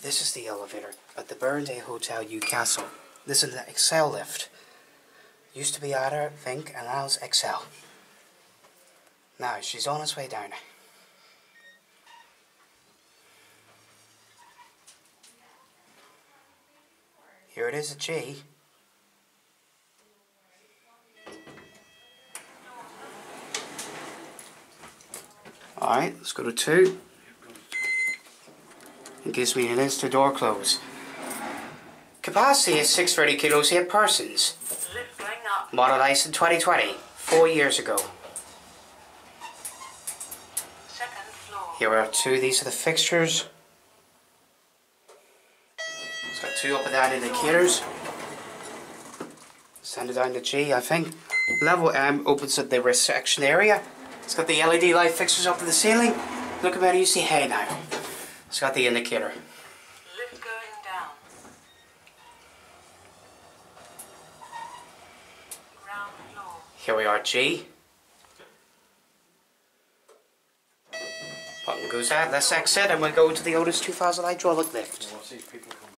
This is the elevator at the Burndale Hotel, Newcastle. This is the Excel lift. Used to be Ada, I think, and now it's Excel. Now, she's on its way down. Here it is at G. Alright, let's go to 2. It gives me an instant door close. Capacity is 630 kilos, 8 persons. Modernised in 2020, 4 years ago. Second floor. Here are 2, these are the fixtures. It's got 2 up and down indicators. Send it down to G, I think. Level M opens at the reception area. It's got the LED light fixtures up to the ceiling. Look about it, you see hay now. It's got the indicator. Lift going down. Ground floor. Here we are, G. Button goes out, let's exit and we'll go to the Otis 2000 hydraulic lift.